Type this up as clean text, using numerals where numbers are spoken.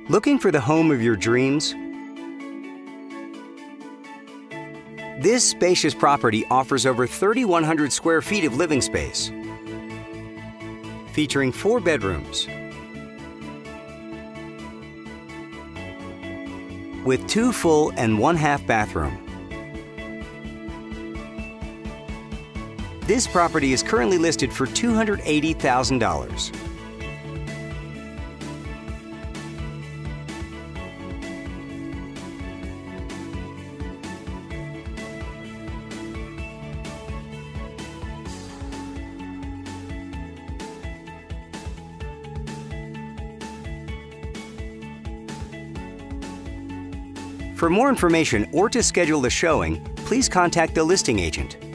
Looking for the home of your dreams? This spacious property offers over 3,100 square feet of living space, featuring 4 bedrooms with 2 full and 1 half bathroom. This property is currently listed for $280,000. For more information or to schedule a showing, please contact the listing agent.